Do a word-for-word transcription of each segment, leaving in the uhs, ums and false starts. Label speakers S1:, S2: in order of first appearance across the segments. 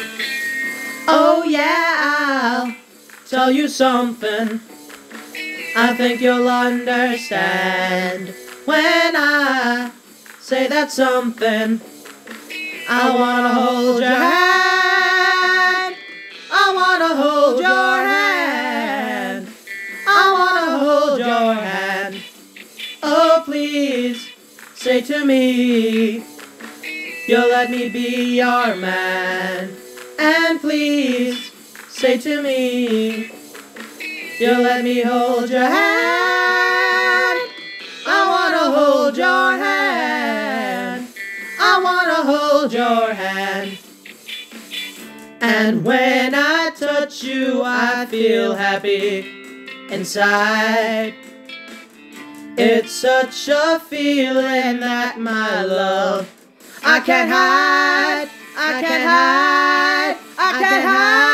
S1: Oh yeah, I'll tell you something I think you'll understand when I say that something. I wanna hold your hand, I wanna hold your hand, I wanna hold your hand. Oh please, say to me, you'll let me be your man. And please, say to me, you'll let me hold your hand. I wanna hold your hand, I wanna hold your hand. And when I touch you, I feel happy inside. It's such a feeling that my love I can't hide, I can't hide, I can't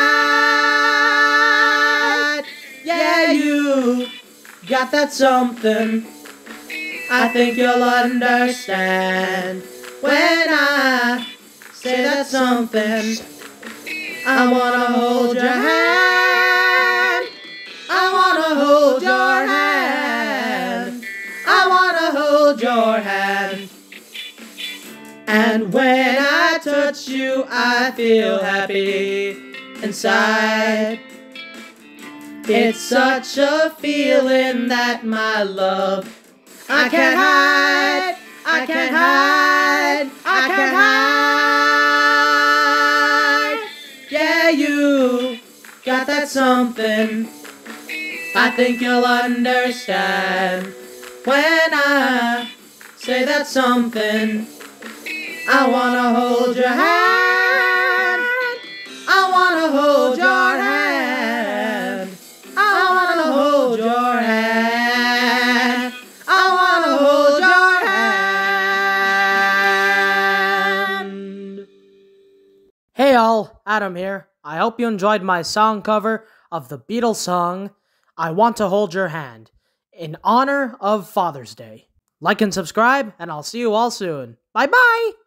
S1: hide. Yeah, you got that something I think you'll understand when I say that something. I wanna hold your hand, I wanna hold your hand, I wanna hold your hand. And when I touch you, I feel happy inside. It's such a feeling that my love I can't hide, I can't hide, I can't hide. Yeah, you got that something I think you'll understand when I say that something. I wanna hold your hand, I wanna hold your hand, I wanna hold your hand, I wanna hold your hand. Hey all, Adam here. I hope you enjoyed my song cover of the Beatles song, I Want to Hold Your Hand, in honor of Father's Day. Like and subscribe, and I'll see you all soon. Bye-bye!